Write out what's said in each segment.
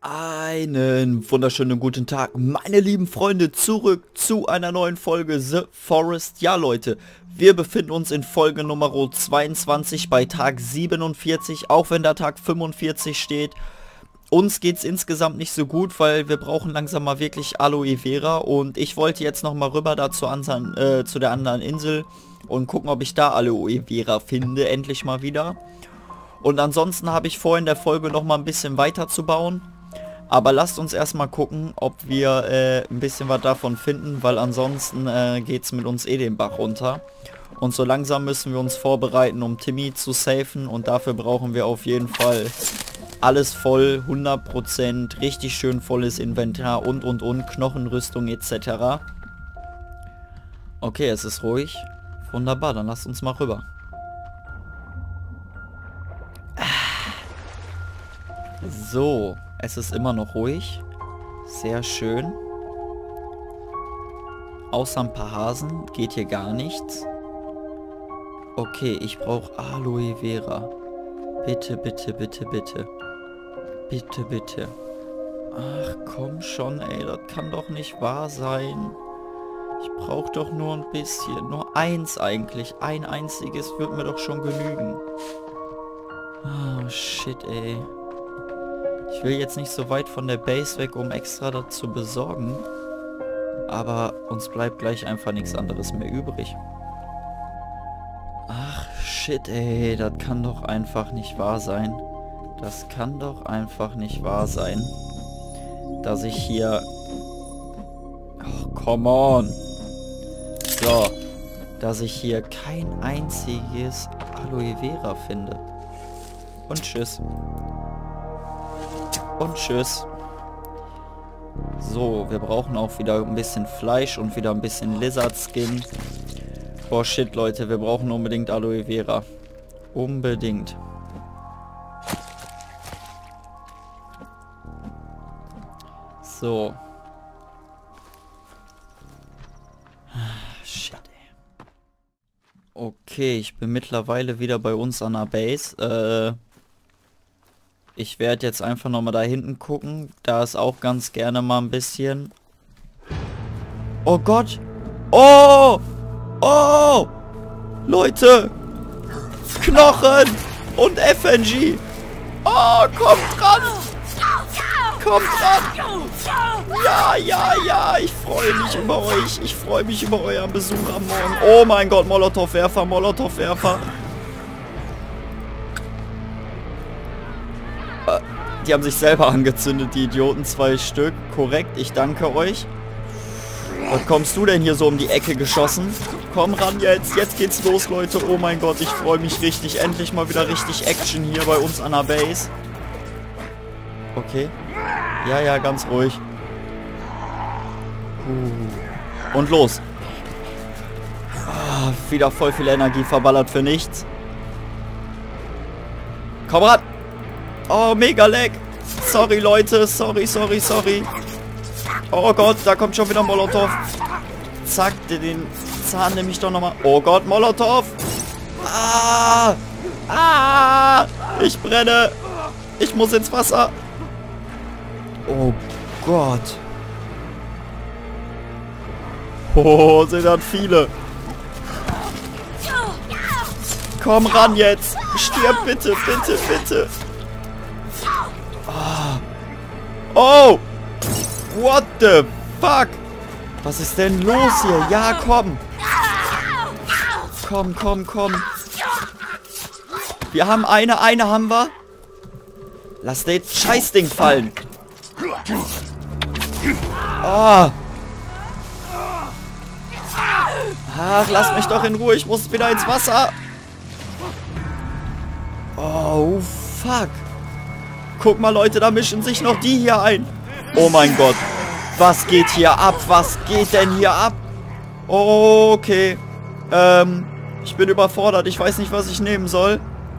Einen wunderschönen guten Tag, meine lieben Freunde, zurück zu einer neuen Folge The Forest. Ja Leute, wir befinden uns in Folge Nummer 22 bei Tag 47, auch wenn da Tag 45 steht. Uns geht es insgesamt nicht so gut, weil wir brauchen langsam mal wirklich Aloe Vera. Und ich wollte jetzt nochmal rüber da zu der anderen Insel und gucken, ob ich da Aloe Vera finde, endlich mal wieder. Und ansonsten habe ich vor, in der Folge nochmal ein bisschen weiter zu bauen. Aber lasst uns erstmal gucken, ob wir ein bisschen was davon finden, weil ansonsten geht es mit uns eh den Bach runter. Und so langsam müssen wir uns vorbereiten, um Timmy zu safen. Und dafür brauchen wir auf jeden Fall alles voll, 100%, richtig schön volles Inventar und, Knochenrüstung etc. Okay, es ist ruhig. Wunderbar, dann lasst uns mal rüber. So, es ist immer noch ruhig. Sehr schön. Außer ein paar Hasen geht hier gar nichts. Okay, ich brauche Aloe Vera. Bitte, bitte, bitte, bitte. Bitte, bitte. Ach, komm schon, ey, das kann doch nicht wahr sein. Ich brauche doch nur ein bisschen. Nur eins eigentlich. Ein einziges wird mir doch schon genügen. Oh, shit, ey. Ich will jetzt nicht so weit von der Base weg, um extra das zu besorgen. Aber uns bleibt gleich einfach nichts anderes mehr übrig. Ach, shit, ey. Das kann doch einfach nicht wahr sein. Das kann doch einfach nicht wahr sein. Dass ich hier... Oh, come on. So. Dass ich hier kein einziges Aloe Vera finde. Und tschüss. Und tschüss. So, wir brauchen auch wieder ein bisschen Fleisch und wieder ein bisschen Lizard Skin. Boah, shit, Leute, wir brauchen unbedingt Aloe Vera. Unbedingt. So. Shit, ey. Okay, ich bin mittlerweile wieder bei uns an der Base. Ich werde jetzt einfach nochmal da hinten gucken. Da ist auch ganz gerne mal ein bisschen... Oh Gott! Oh! Oh! Leute! Knochen! Und FNG! Oh, kommt dran! Kommt dran! Ja, ja, ja! Ich freue mich über euch! Ich freue mich über euren Besuch am Morgen! Oh mein Gott! Molotow-Werfer! Molotow-Werfer! Die haben sich selber angezündet, die Idioten. 2 Stück. Korrekt, ich danke euch. Was kommst du denn hier so um die Ecke geschossen? Komm ran jetzt. Jetzt geht's los, Leute. Oh mein Gott, ich freue mich richtig. Endlich mal wieder richtig Action hier bei uns an der Base. Okay. Ja, ja, ganz ruhig. Und los. Ah, wieder voll viel Energie verballert für nichts. Komm ran. Oh, mega lag. Sorry, Leute. Sorry, sorry, sorry. Oh Gott, da kommt schon wieder Molotow. Zack, den Zahn nehme ich doch nochmal. Oh Gott, Molotow. Ah. Ah. Ich brenne. Ich muss ins Wasser. Oh Gott. Oh, sind das viele. Komm ran jetzt. Stirb bitte, bitte, bitte. Oh! What the fuck? Was ist denn los hier? Ja, komm! Komm, komm, komm. Wir haben eine haben wir. Lass den Scheißding fallen. Oh. Ach, lass mich doch in Ruhe. Ich muss wieder ins Wasser. Oh, fuck. Guck mal, Leute, da mischen sich noch die hier ein. Oh mein Gott. Was geht hier ab? Was geht denn hier ab? Okay. Ich bin überfordert. Ich weiß nicht, was ich nehmen soll.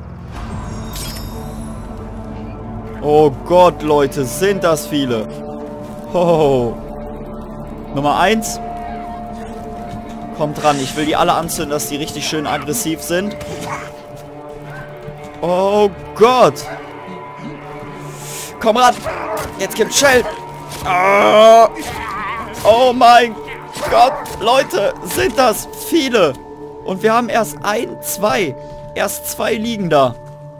Oh Gott, Leute, sind das viele. Oh. Nummer 1. Kommt dran. Ich will die alle anzünden, dass die richtig schön aggressiv sind. Oh Gott. Komm ran. Jetzt gibt's Shell. Ah. Oh mein Gott. Leute, sind das viele. Und wir haben erst zwei. Erst zwei liegen da.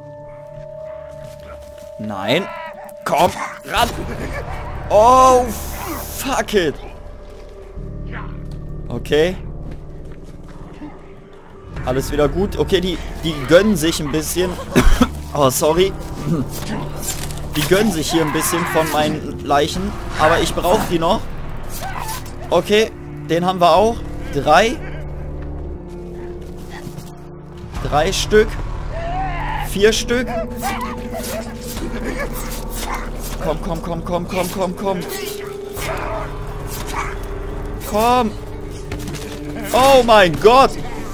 Nein. Komm ran. Oh, fuck it. Okay. Alles wieder gut. Okay, die gönnen sich ein bisschen. Oh, sorry. Die gönnen sich hier ein bisschen von meinen Leichen. Aber ich brauche die noch. Okay, den haben wir auch. 3. 3 Stück. 4 Stück. Komm, komm, komm, komm, komm, komm, komm. Komm. Oh mein Gott.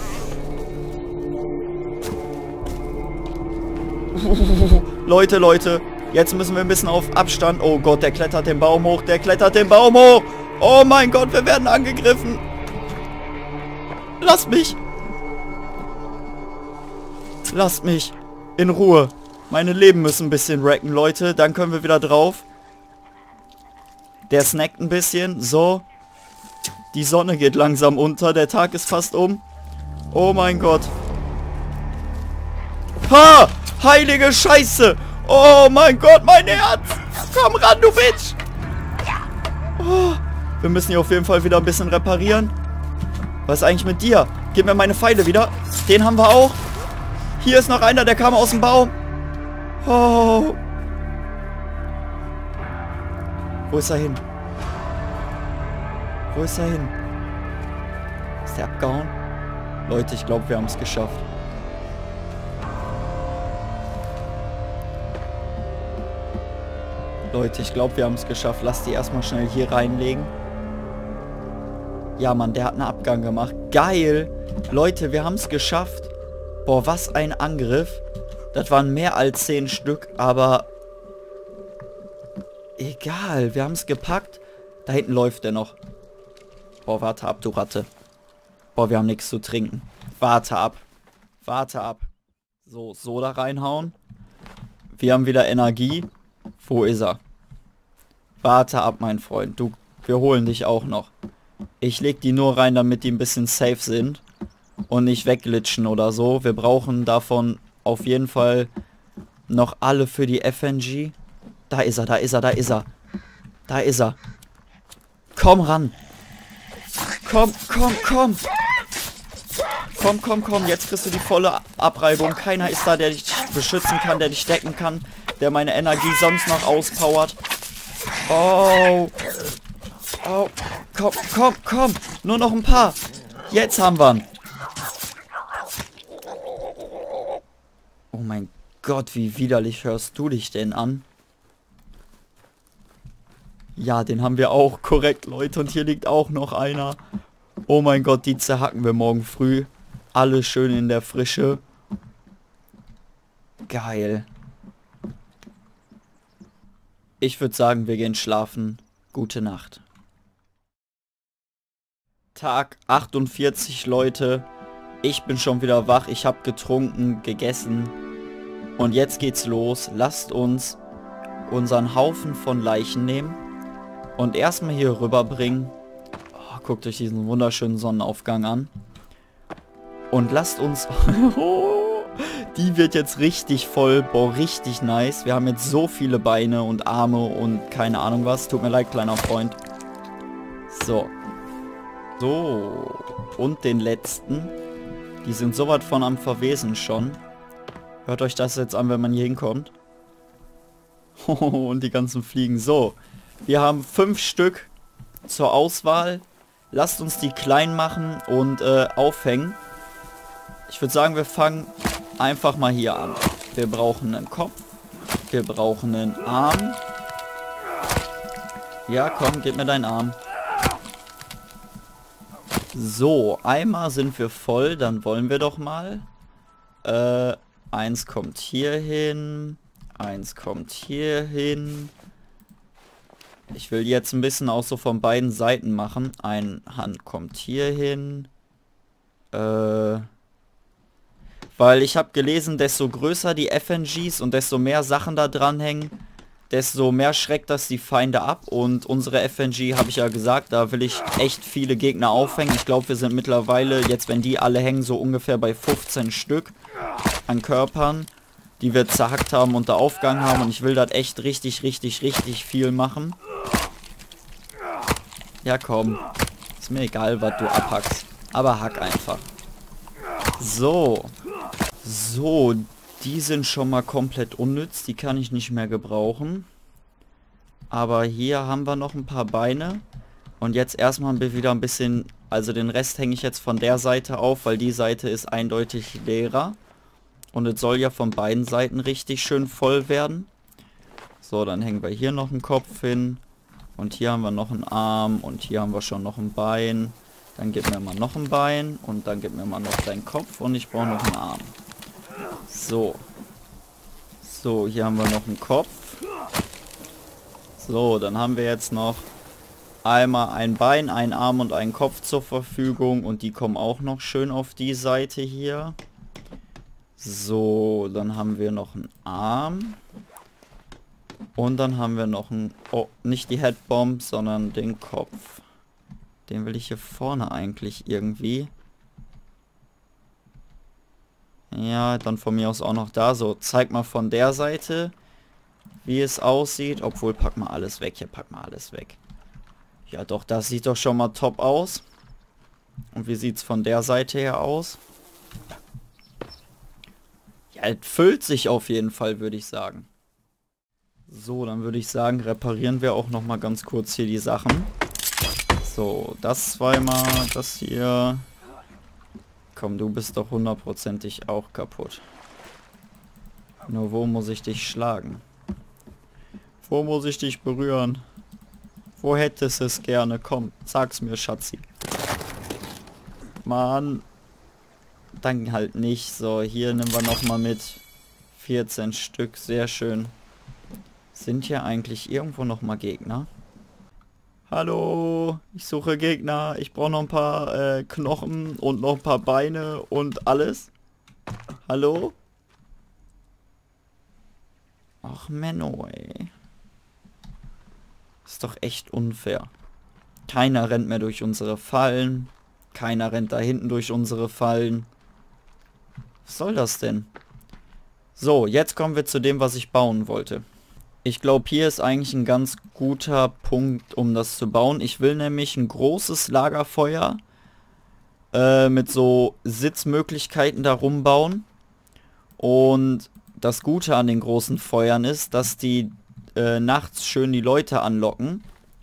Leute, Leute. Jetzt müssen wir ein bisschen auf Abstand. Oh Gott, der klettert den Baum hoch. Der klettert den Baum hoch. Oh mein Gott, wir werden angegriffen. Lasst mich. Lasst mich in Ruhe. Meine Leben müssen ein bisschen wrecken, Leute. Dann können wir wieder drauf. Der snackt ein bisschen. So. Die Sonne geht langsam unter. Der Tag ist fast um. Oh mein Gott. Ha! Heilige Scheiße! Oh mein Gott, mein Herz! Komm ran, du Bitch! Oh, wir müssen hier auf jeden Fall wieder ein bisschen reparieren. Was ist eigentlich mit dir? Gib mir meine Pfeile wieder. Den haben wir auch. Hier ist noch einer, der kam aus dem Baum. Oh. Wo ist er hin? Wo ist er hin? Ist der abgehauen? Leute, ich glaube, wir haben es geschafft. Leute, ich glaube, wir haben es geschafft. Lass die erstmal schnell hier reinlegen. Ja, Mann, der hat einen Abgang gemacht. Geil. Leute, wir haben es geschafft. Boah, was ein Angriff. Das waren mehr als 10 Stück, aber egal. Wir haben es gepackt. Da hinten läuft der noch. Boah, warte ab, du Ratte. Boah, wir haben nichts zu trinken. Warte ab. Warte ab. So, Soda reinhauen. Wir haben wieder Energie. Wo ist er? Warte ab, mein Freund. Wir holen dich auch noch. Ich leg die nur rein, damit die ein bisschen safe sind. Und nicht wegglitschen oder so. Wir brauchen davon auf jeden Fall noch alle für die FNG. Da ist er, da ist er, da ist er. Da ist er. Komm ran. Komm, komm, komm. Komm, komm, komm. Jetzt kriegst du die volle Abreibung. Keiner ist da, der dich beschützen kann, der dich decken kann. Der meine Energie sonst noch auspowert. Oh. Oh. Komm, komm, komm. Nur noch ein paar. Jetzt haben wir ihn. Oh mein Gott, wie widerlich hörst du dich denn an? Ja, den haben wir auch. Korrekt, Leute. Und hier liegt auch noch einer. Oh mein Gott, die zerhacken wir morgen früh. Alle schön in der Frische. Geil. Ich würde sagen, wir gehen schlafen. Gute Nacht. Tag 48, Leute. Ich bin schon wieder wach. Ich habe getrunken, gegessen. Und jetzt geht's los. Lasst uns unseren Haufen von Leichen nehmen. Und erstmal hier rüberbringen. Oh, guckt euch diesen wunderschönen Sonnenaufgang an. Und lasst uns... Die wird jetzt richtig voll. Boah, richtig nice. Wir haben jetzt so viele Beine und Arme und keine Ahnung was. Tut mir leid, kleiner Freund. So. So. Und den letzten. Die sind so weit von am Verwesen schon. Hört euch das jetzt an, wenn man hier hinkommt. Und die ganzen Fliegen. So. Wir haben 5 Stück zur Auswahl. Lasst uns die klein machen und aufhängen. Ich würde sagen, wir fangen einfach mal hier an. Wir brauchen einen Kopf. Wir brauchen einen Arm. Ja, komm, gib mir deinen Arm. So, einmal sind wir voll. Dann wollen wir doch mal. 1 kommt hier hin. 1 kommt hier hin. Ich will jetzt ein bisschen auch so von beiden Seiten machen. Eine Hand kommt hier hin. Weil ich habe gelesen, desto größer die FNGs und desto mehr Sachen da dran hängen, desto mehr schreckt das die Feinde ab. Und unsere FNG, habe ich ja gesagt, da will ich echt viele Gegner aufhängen. Ich glaube, wir sind mittlerweile, jetzt wenn die alle hängen, so ungefähr bei 15 Stück an Körpern, die wir zerhackt haben und da aufgegangen haben. Und ich will das echt richtig viel machen. Ja, komm. Ist mir egal, was du abhackst. Aber hack einfach. So. So, die sind schon mal komplett unnütz. Die kann ich nicht mehr gebrauchen. Aber hier haben wir noch ein paar Beine. Und jetzt erstmal wieder ein bisschen... Also den Rest hänge ich jetzt von der Seite auf, weil die Seite ist eindeutig leerer. Und es soll ja von beiden Seiten richtig schön voll werden. So, dann hängen wir hier noch einen Kopf hin. Und hier haben wir noch einen Arm. Und hier haben wir schon noch ein Bein. Dann gib mir mal noch ein Bein. Und dann gib mir mal noch deinen Kopf. Und ich brauche noch einen Arm. So. So, hier haben wir noch einen Kopf. So, dann haben wir jetzt noch einmal ein Bein, einen Arm und einen Kopf zur Verfügung. Und die kommen auch noch schön auf die Seite hier. So, dann haben wir noch einen Arm. Und dann haben wir noch einen... Oh, nicht die Headbomb, sondern den Kopf. Den will ich hier vorne eigentlich irgendwie. Ja, dann von mir aus auch noch da. So, zeig mal von der Seite, wie es aussieht. Obwohl, pack mal alles weg. Hier, pack mal alles weg. Ja, doch, das sieht doch schon mal top aus. Und wie sieht es von der Seite her aus? Ja, es füllt sich auf jeden Fall, würde ich sagen. So, dann würde ich sagen, reparieren wir auch noch mal ganz kurz hier die Sachen. So, das zweimal, das hier. Komm, du bist doch hundertprozentig auch kaputt. Nur wo muss ich dich schlagen? Wo muss ich dich berühren? Wo hättest du es gerne? Komm, sag's mir, Schatzi. Mann. Dann halt nicht. So, hier nehmen wir noch mal mit. 14 Stück, sehr schön. Sind hier eigentlich irgendwo noch mal Gegner? Hallo, ich suche Gegner. Ich brauche noch ein paar Knochen und noch ein paar Beine und alles. Hallo? Ach Menno, ey. Ist doch echt unfair. Keiner rennt mehr durch unsere Fallen. Keiner rennt da hinten durch unsere Fallen. Was soll das denn? So, jetzt kommen wir zu dem, was ich bauen wollte. Ich glaube, hier ist eigentlich ein ganz guter Punkt, um das zu bauen. Ich will nämlich ein großes Lagerfeuer mit so Sitzmöglichkeiten darum bauen. Und das Gute an den großen Feuern ist, dass die nachts schön die Leute anlocken.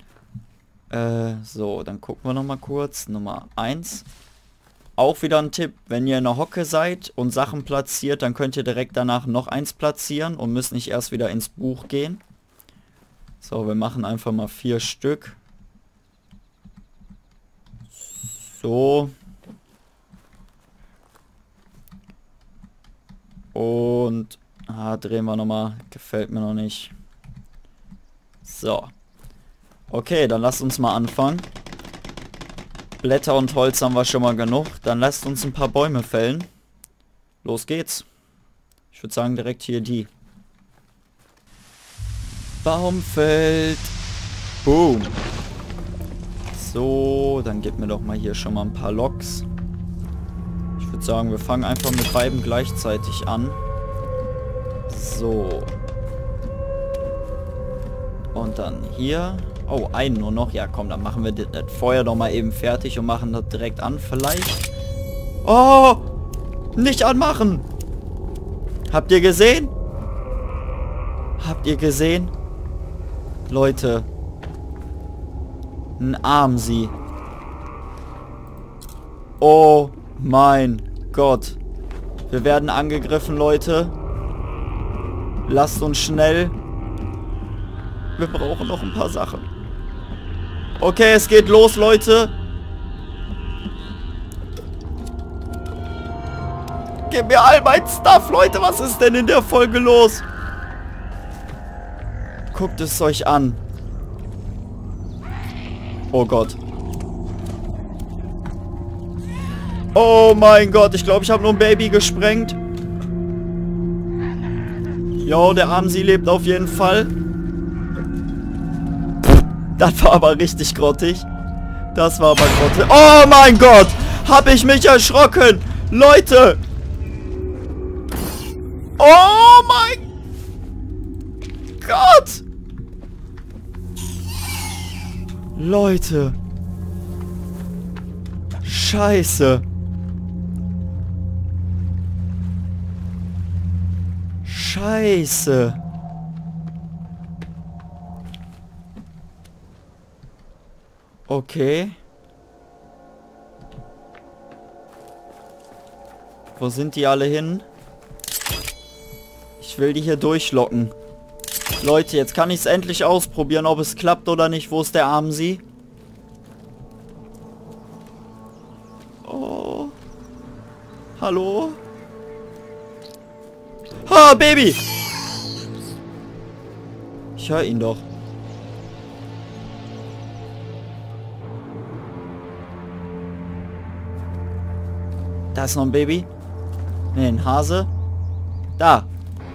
So, dann gucken wir noch mal kurz. Nummer 1. Auch wieder ein Tipp, wenn ihr in der Hocke seid und Sachen platziert, dann könnt ihr direkt danach noch eins platzieren und müsst nicht erst wieder ins Buch gehen. So, wir machen einfach mal 4 Stück. So. Und drehen wir nochmal. Gefällt mir noch nicht. So. Okay, dann lasst uns mal anfangen. Blätter und Holz haben wir schon mal genug. Dann lasst uns ein paar Bäume fällen. Los geht's. Ich würde sagen direkt hier die. Baumfeld. Boom. So, dann gib mir doch mal hier schon mal ein paar Loks. Ich würde sagen, wir fangen einfach mit beiden gleichzeitig an. So. Und dann hier. Oh, einen nur noch. Ja, komm, dann machen wir das Feuer doch mal eben fertig und machen das direkt an. Vielleicht. Oh! Nicht anmachen! Habt ihr gesehen? Habt ihr gesehen? Leute. Ein Armsee. Oh mein Gott. Wir werden angegriffen, Leute. Lasst uns schnell. Wir brauchen noch ein paar Sachen. Okay, es geht los, Leute. Gib mir all mein Stuff, Leute. Was ist denn in der Folge los? Guckt es euch an. Oh Gott. Oh mein Gott. Ich glaube, ich habe nur ein Baby gesprengt. Jo, der Armsee lebt auf jeden Fall. Das war aber richtig grottig. Das war aber grottig. Oh mein Gott! Hab ich mich erschrocken! Leute! Oh mein Gott! Leute! Scheiße! Scheiße! Okay. Wo sind die alle hin? Ich will die hier durchlocken. Leute, jetzt kann ich es endlich ausprobieren, ob es klappt oder nicht. Wo ist der Armsee? Oh. Hallo? Ha, Baby! Ich höre ihn doch. Da ist noch ein Baby. Ne, ein Hase. Da.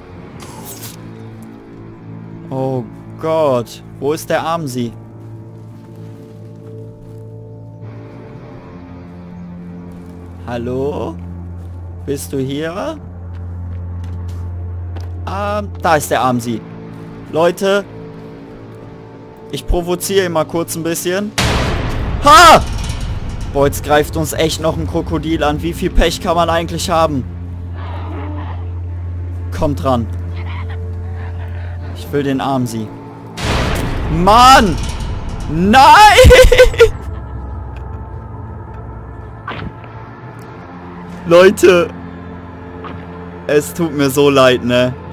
Oh Gott. Wo ist der Armsee? Hallo? Bist du hier? Da ist der Armsee. Leute. Ich provoziere ihn mal kurz ein bisschen. Ha! Boah, jetzt greift uns echt noch ein Krokodil an. Wie viel Pech kann man eigentlich haben? Kommt dran. Ich will den Armsee. Mann! Nein! Leute. Es tut mir so leid, ne?